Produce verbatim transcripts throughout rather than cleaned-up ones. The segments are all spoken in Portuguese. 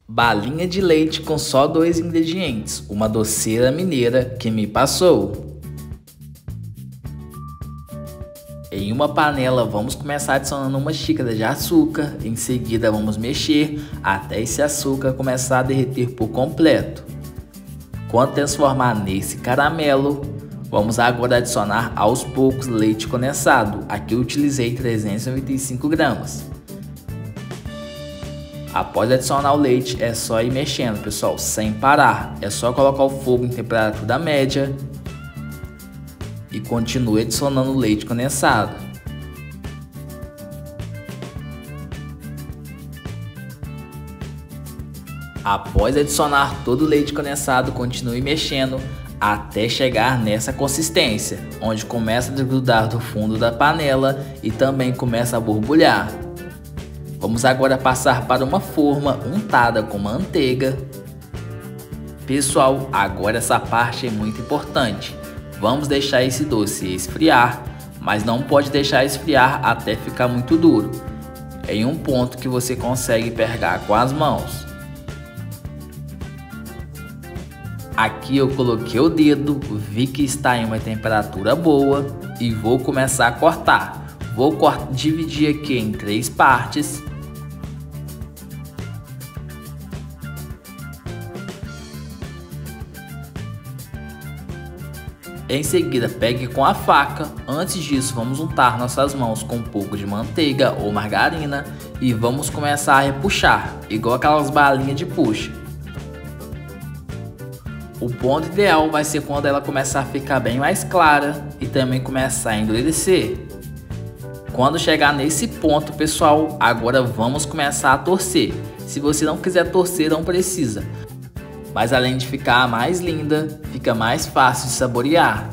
Balinha de leite com só dois ingredientes, uma doceira mineira que me passou. Em uma panela vamos começar adicionando uma xícara de açúcar, em seguida vamos mexer até esse açúcar começar a derreter por completo. Quando transformar nesse caramelo, vamos agora adicionar aos poucos leite condensado, aqui eu utilizei trezentos e noventa e cinco gramas. Após adicionar o leite, é só ir mexendo, pessoal, sem parar. É só colocar o fogo em temperatura média e continue adicionando o leite condensado. Após adicionar todo o leite condensado, continue mexendo até chegar nessa consistência, onde começa a desgrudar do fundo da panela e também começa a borbulhar. Vamos agora passar para uma forma untada com manteiga. Pessoal, agora essa parte é muito importante. Vamos deixar esse doce esfriar, mas não pode deixar esfriar até ficar muito duro. Em um ponto que você consegue pegar com as mãos. Aqui eu coloquei o dedo, vi que está em uma temperatura boa e vou começar a cortar. Vou cortar, dividir aqui em três partes. Em seguida, pegue com a faca. Antes disso, vamos untar nossas mãos com um pouco de manteiga ou margarina e vamos começar a repuxar, igual aquelas balinhas de puxa. O ponto ideal vai ser quando ela começar a ficar bem mais clara e também começar a endurecer. Quando chegar nesse ponto, pessoal, agora vamos começar a torcer. Se você não quiser torcer, não precisa. Mas além de ficar mais linda, fica mais fácil de saborear.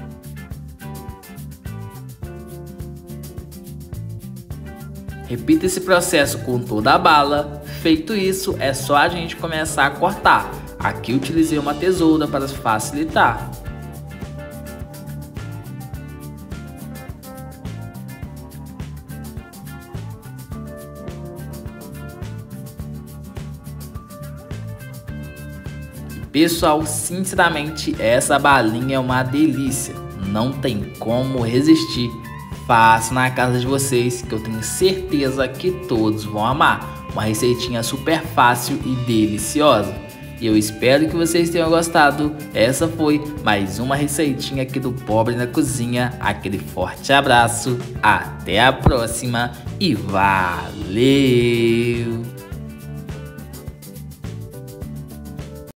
Repita esse processo com toda a bala. Feito isso, é só a gente começar a cortar. Aqui utilizei uma tesoura para facilitar. Pessoal, sinceramente, essa balinha é uma delícia. Não tem como resistir. Faça na casa de vocês, que eu tenho certeza que todos vão amar. Uma receitinha super fácil e deliciosa. E eu espero que vocês tenham gostado. Essa foi mais uma receitinha aqui do Pobre na Cozinha. Aquele forte abraço, até a próxima e valeu!